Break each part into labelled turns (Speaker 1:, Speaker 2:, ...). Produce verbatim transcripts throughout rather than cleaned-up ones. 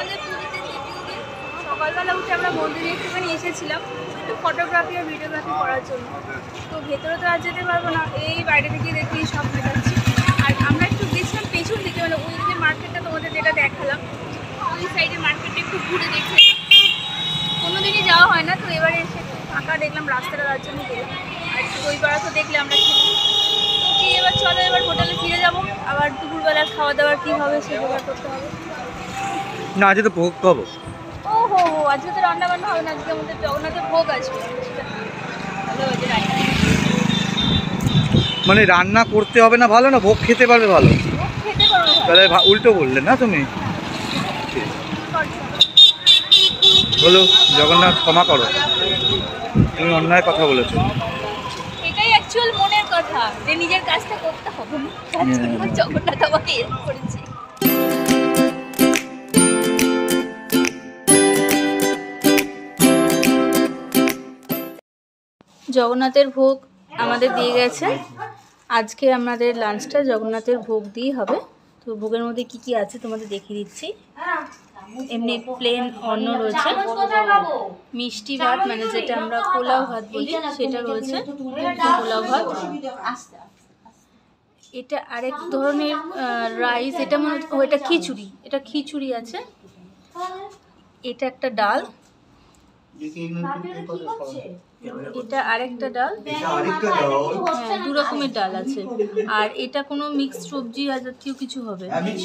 Speaker 1: আমাদের পুরীতে সকালবেলা উঠে আমরা মন্দিরে একটুখানি এসেছিলাম একটু ফটোগ্রাফি আর ভিডিওগ্রাফি করার জন্য। তো ভেতরে তো আর যেতে পারবো না, এই বাইরে থেকে দেখেই সব দেখাচ্ছি। আর আমরা একটু গেছিলাম পেছন দিকে, মানে ওই যে মার্কেটটা তোমাদের যেটা দেখালাম ওই সাইডে মার্কেটটা একটু ঘুরে দেখে কোনোদিনই যাওয়া হয় না, তো এবারে এসে ফাঁকা দেখলাম রাস্তাটা, তার জন্য গেলাম। আর একটু দই বড়া তো দেখলে আমরা খেলাম। তো কি এবার চলো এবার হোটেলে ফিরে যাবো, আবার দুপুরবেলার খাওয়া দাওয়ার কী হবে সে জোগাড় করতে হবে।
Speaker 2: না আজকে তো ভোগ খাবো।
Speaker 1: ও হো হো, আজকে তো রান্না বান্না হবে না, আজকে আমাদের জগন্নাথের ভোগ আসবে। ভালো হয়েছে রান্না,
Speaker 2: মানে রান্না করতে হবে না ভালো, না ভোগ খেতে পারবে ভালো?
Speaker 1: ভোগ খেতে পারবো
Speaker 2: তাহলে উল্টো বললে না তুমি। বলো জগন্নাথ ক্ষমা করো, তুমি অন্যায় কথা বলেছো।
Speaker 1: এটাই অ্যাকচুয়াল মনের কথা, যে নিজের কাজটা করতে হবে না, জগন্নাথ আমাকে হেল্প করেছে। জগন্নাথের ভোগ আমাদের দিয়ে গেছে, আজকে আমাদের লাঞ্চটা জগন্নাথের ভোগ দিয়েই হবে। তো ভোগের মধ্যে কি কি আছে তোমাদের দেখিয়ে দিচ্ছি। এমনি প্লেন অন্ন রয়েছে, মিষ্টি ভাত মানে যেটা আমরা পোলাও ভাত বলি সেটা রয়েছে, পোলাও ভাত। এটা আরেক ধরনের রাইস, এটা মনে হচ্ছে এটা খিচুড়ি, এটা খিচুড়ি আছে। এটা একটা ডাল, এটা আরেকটা ডাল, হ্যাঁ দু রকমের ডাল আছে। আর এটা কোনো মিক্স সবজি জাতীয় কিছু হবে,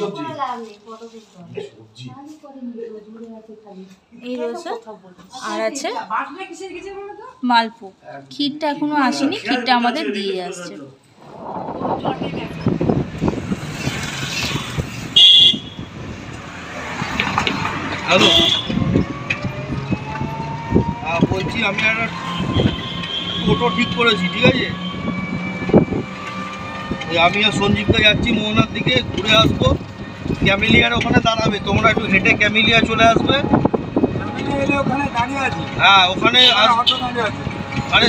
Speaker 1: এই রয়েছে। আর আছে মালপো, ক্ষীরটা এখনো আসেনি, ক্ষীরটা আমাদের দিয়ে আসছে।
Speaker 2: হ্যালো, বলছি আমি একটা টোটো ঠিক করেছি, ঠিক আছে? আমি আর সঞ্জীবকে যাচ্ছি মোহনার দিকে, ঘুরে আসবো। ক্যামেলিয়ার ওখানে দাঁড়াবে, তোমরা একটু হেঁটে ক্যামেলিয়া চলে আসবে। হ্যাঁ ওখানে, আরে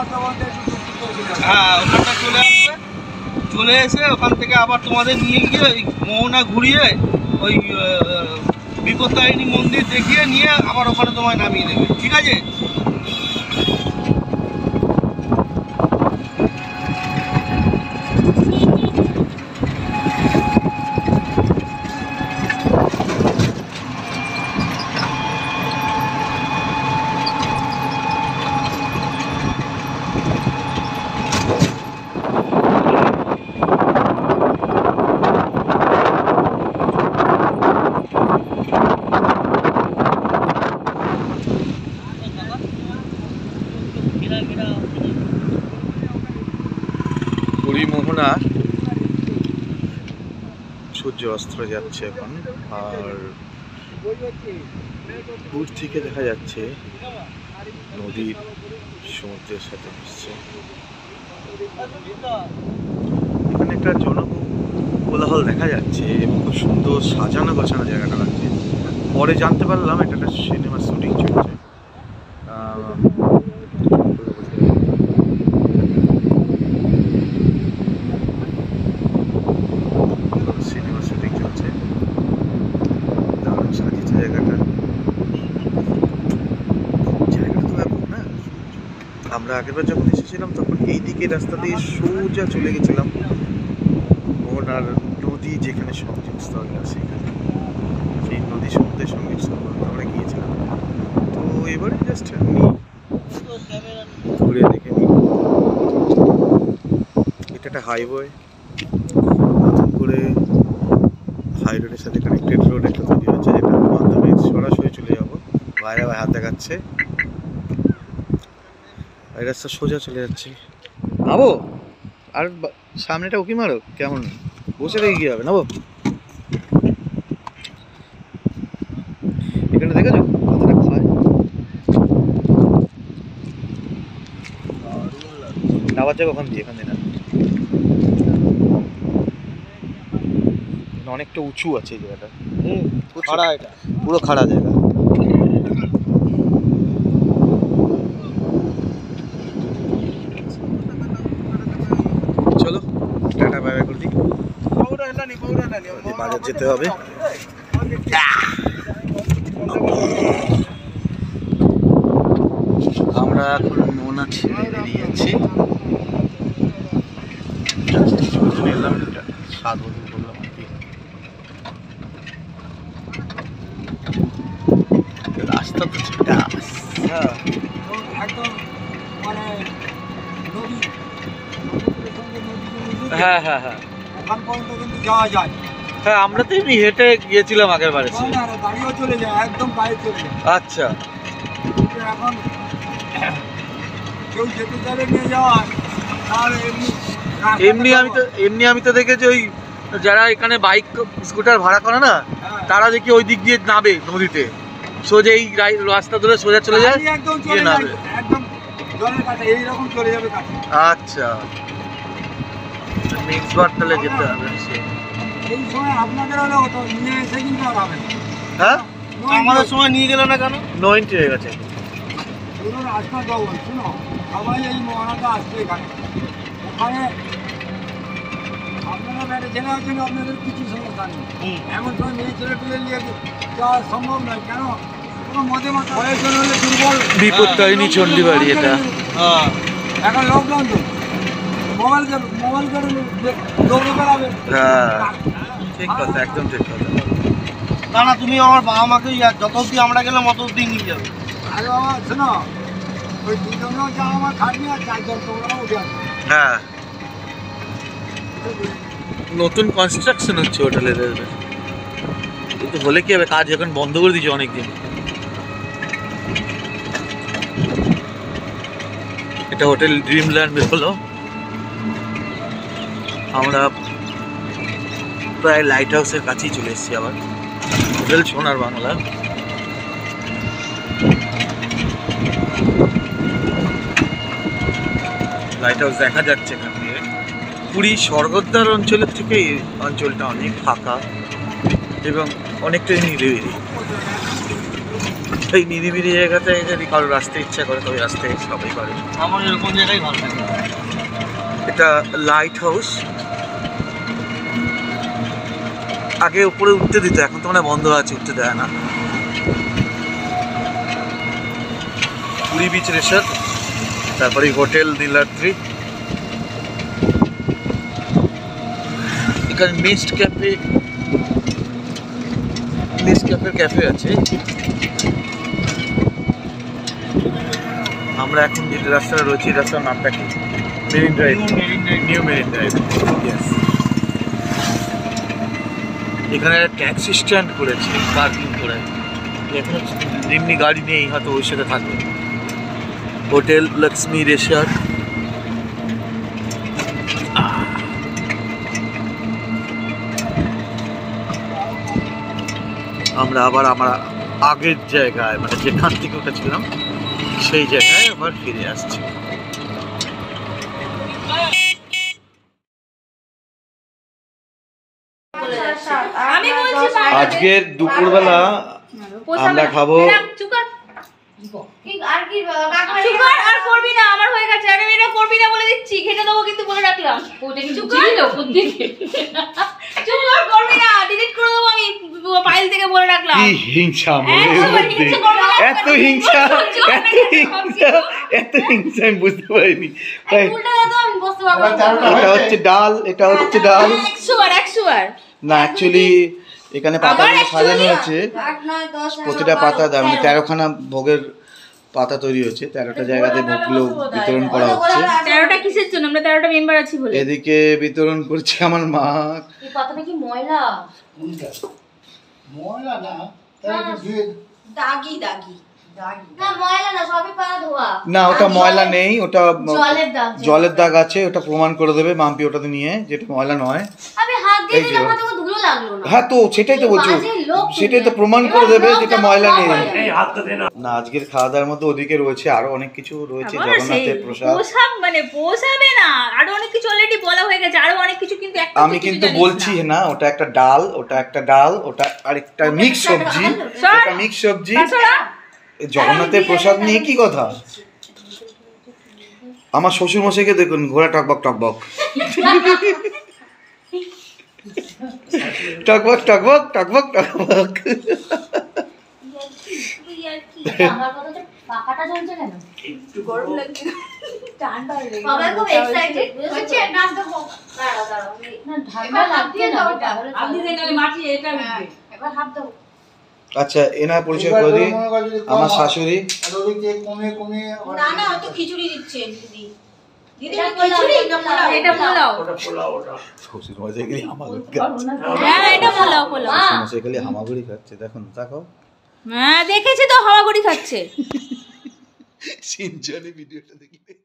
Speaker 2: হ্যাঁ ওখানটা চলে আসবে। চলে এসে ওখান থেকে আবার তোমাদের নিয়ে গিয়ে ওই মোহনা ঘুরিয়ে ওই বিপত্তারিণী মন্দির দেখিয়ে নিয়ে আবার ওখানে তোমায় নামিয়ে দেবে, ঠিক আছে? পুরী মোহনা সূর্য অস্ত যাচ্ছে এখন, আর দূর থেকে দেখা যাচ্ছে নদীর সমুদ্রের সাথে মিশছে। এখানে একটা জনকোলাহল দেখা যাচ্ছে এবং খুব সুন্দর সাজানো গোছানো জায়গাটা লাগছে। পরে জানতে পারলাম এটা একটা সিনেমা শুটিং চলছে। সিনেমা শুটিং চলছে, দারুণ সাজিয়েছে জায়গাটা। জায়গাটা তো ব্যাপক না। আমরা আগেরবার যখন এসেছিলাম তখন এই দিকে রাস্তা দিয়ে সোজা চলে গেছিলাম মোহনার নদী যেখানে সংযোগস্থল সেখানে, সেই নদী সমুদ্রের সংযোগস্থল আমরা গিয়েছিলাম। তো এবারে জাস্ট আমি ঘুরে দেখে নিই। এটা একটা হাইওয়ে, নতুন করে হাই রোডের সাথে কানেক্টেড রোড একটা তৈরি হচ্ছে, যেটার মাধ্যমে সরাসরি চলে যাবো। বাইরে ভাই হাত দেখাচ্ছে, এই রাস্তা সোজা চলে যাচ্ছে। নাবো আর সামনেটা উকি মারো, কেমন বসে দেখে কি হবে? নাবো, এখানে দেখেছো কতটা খায়। নাবার যাবো ওখান দিয়ে, এখান দিয়ে না, অনেকটা উঁচু আছে এই জায়গাটা। হুম খাড়া, এটা পুরো খাড়া জায়গা। চলো টাটা বাই বাই করে দিই, বাজার যেতে হবে। এখন মোহনা ছেড়ে বেরিয়ে যাচ্ছি। এলাম একটা স্বাদ বদল করলাম আর কি। রাস্তা তো
Speaker 3: একদম মানে নদী,
Speaker 2: হ্যাঁ হ্যাঁ হ্যাঁ
Speaker 3: ওখান পর্যন্ত কিন্তু যাওয়া যায়।
Speaker 2: হ্যাঁ আমরা তো এমনি হেঁটে গিয়েছিলাম আগের বারে।
Speaker 3: গাড়িও চলে যায়, একদম গাড়ি চলে যায়।
Speaker 2: আচ্ছা
Speaker 3: এখন কেউ যেতে চাইলে নিয়ে যাওয়া, আর এমনি
Speaker 2: এমনি আমি তো এমনি আমি তো দেখেছি ওই যারা এখানে বাইক স্কুটার ভাড়া করে না, তারা দেখি ওই দিক দিয়ে নাবে নদীতে, সোজা এই রাস্তা ধরে সোজা চলে যায়,
Speaker 3: একদম
Speaker 2: গিয়ে নাবে
Speaker 3: একদম জলের কাছে এইরকম চলে যাবে কাছে।
Speaker 2: আচ্ছা নেক্সট বার তাহলে যেতে হবে।
Speaker 3: এই সময় আপনাদের হলে হতো, নিয়ে এসে কিন্তু আর হবে না।
Speaker 2: হ্যাঁ
Speaker 4: আমাদের সময় নিয়ে গেল না কেন?
Speaker 2: নয়টি হয়ে গেছে।
Speaker 3: ধরুন রাস্তা ডবল, শুনো সবাই এই মোহনাটা আসছে এখানে, ওখানে আপনারা ব্যাটে জেনে আছেন, আপনাদের কিছু সমস্যা নেই। এমন সময় মেয়ে ছেলে তুলে নিয়ে যাওয়া সম্ভব নয়, কেন কোনো মদে মাথা বয়সজন হলে দুর্বল
Speaker 2: বিপত্তারিণী চণ্ডীবাড়ি এটা।
Speaker 4: হ্যাঁ
Speaker 3: এখন লকডাউন তো মোবাইল মোবাইল করে দৌড়ে বেড়াবে।
Speaker 2: হ্যাঁ ঠিক কথা, একদম ঠিক কথা।
Speaker 4: না না, তুমি আমার বাবা মাকে যত অব্দি আমরা গেলাম অত অব্দি নিয়ে যাবে।
Speaker 3: আরে বাবা শোনো, ওই দুজনও যা আমার খাটনি আর চারজন তোমরাও উঠে আসবে।
Speaker 2: হ্যাঁ নতুন কনস্ট্রাকশন হচ্ছে হোটেলের, কিন্তু হলে কি হবে, কাজ এখন বন্ধ করে দিয়েছে অনেকদিন। এটা হোটেল ড্রিমল্যান্ড হলো। আমরা প্রায় লাইট হাউসের কাছেই চলে এসেছি আবার, হোটেল সোনার বাংলা। লাইট হাউস দেখা যাচ্ছে এখান দিয়ে। পুরী স্বর্গদ্বার অঞ্চলের থেকে এই অঞ্চলটা অনেক ফাঁকা এবং অনেকটাই নিরিবিলি। এই নিরিবিলি জায়গাতে যদি কারো আসতে ইচ্ছা করে তবে আসতে সবাই পারে।
Speaker 4: আমার এরকম জায়গায় ভালো লাগে।
Speaker 2: এটা লাইট হাউস। আগে উপরে উঠতে দিত, এখন তো মানে বন্ধ আছে, উঠতে দেয় না। পুরী বিচ রিসর্ট, তারপরে হোটেল নীলাদ্রি। এখানে মিস্ট ক্যাফে, মিস্ট ক্যাফের ক্যাফে আছে। আমরা এখন যে রাস্তাটা রয়েছে, এই রাস্তার নামটা কি? Marine drive, new marine drive. Yes, এখানে একটা ট্যাক্সি স্ট্যান্ড করেছে পার্কিং করে। এখন এমনি গাড়ি নেই, হয়তো ওই সাথে থাকবে। Hotel Lakshmi resort. আমরা আবার আমরা আগের জায়গায়, মানে যেখান থেকে উঠেছিলাম সেই জায়গায় আবার ফিরে আসছি। আজকের দুপুরবেলা আমরা খাবো
Speaker 1: আর করবি না, আমার হয়ে গেছে। আমি এটা করবি না বলে দিচ্ছি, খেতে দেবো কিন্তু বলে রাখলাম। করবি না, ডিলিট করে দেবো আমি ফাইল থেকে, বলে রাখলাম।
Speaker 2: কি হিংসা, এত হিংসা, এত হিংসা, এত হিংসা আমি বুঝতে পারিনি। এটা হচ্ছে ডাল, এটা হচ্ছে ডাল।
Speaker 1: একশো বার একশো বার
Speaker 2: না, অ্যাকচুয়ালি এখানে পাতাগুলো সাজানো হয়েছে, প্রতিটা পাতা দেয়, মানে তেরোখানা ভোগের পাতা তৈরি হয়েছে, তেরোটা জায়গাতে ভোগগুলো বিতরণ করা হচ্ছে।
Speaker 1: তেরোটা কিসের জন্য? আমরা তেরোটা মেম্বার আছি বলে।
Speaker 2: এদিকে বিতরণ করছে আমার মা।
Speaker 1: এই পাতাটা কি ময়লা?
Speaker 3: ময়লা না,
Speaker 1: দাগি দাগি না, ময়লা না, সবই পাতা ধোয়া।
Speaker 2: না ওটা ময়লা নেই, ওটা
Speaker 1: জলের দাগ,
Speaker 2: জলের দাগ আছে, ওটা প্রমাণ করে দেবে মাম্পি ওটাতে নিয়ে, যেটা ময়লা নয়।
Speaker 1: আমি হাত দিয়ে দিলাম, হাতে কোনো ধুলো লাগলো না।
Speaker 2: হ্যাঁ তো সেটাই তো বলছি, সেটাই তো প্রমাণ করে দেবে যেটা ময়লা নেই। না আজকের খাওয়া দাওয়ার মধ্যে ওদিকে রয়েছে আরো অনেক কিছু রয়েছে, জগন্নাথের প্রসাদ।
Speaker 1: প্রসাদ মানে পোষাবে না, আরো অনেক কিছু অলরেডি বলা হয়ে গেছে, আরো অনেক কিছু কিন্তু একটা
Speaker 2: আমি কিন্তু বলছি না, ওটা একটা ডাল, ওটা একটা ডাল, ওটা আরেকটা মিক্স সবজি, ওটা মিক্স সবজি। জগন্নাথের প্রসাদ নিয়ে কি কথা? আমার শ্বশুর মশাইকে দেখুন, ঘোড়া টকবক টকবক টকবক টকবক টকবক টকবক।
Speaker 5: পাখাটা জ্বলছে কেন?
Speaker 1: একটু গরম লাগছে ঠান্ডা হয়ে গেছে
Speaker 5: সবাই খুব এক্সাইটেড হচ্ছে নাম তো দাঁড়াও দাঁড়াও না ঠান্ডা লাগছে না ওটা
Speaker 6: আপনি দেনালে মাটি এটা উঠবে
Speaker 5: একবার হাত দাও
Speaker 2: আচ্ছা এনার পরিচয় করে দিই, আমার শাশুড়ি।
Speaker 3: কমে কমে
Speaker 6: না না অত খিচুড়ি দিচ্ছেন দিদি দিদি
Speaker 5: এটা
Speaker 6: খিচুড়ি
Speaker 5: পোলাও,
Speaker 1: এটা পোলাও
Speaker 3: ওটা পোলাও ওটা
Speaker 2: শ্বশুর মশাই খালি হামাগুড়ি খাচ্ছে,
Speaker 1: হ্যাঁ এটা পোলাও পোলাও
Speaker 2: শ্বশুর মশাই খালি হামাগুড়ি খাচ্ছে, দেখুন তাকাও।
Speaker 1: হ্যাঁ দেখেছি তো হাওয়াগুড়ি খাচ্ছে
Speaker 2: সিনচানে ভিডিওটা দেখলে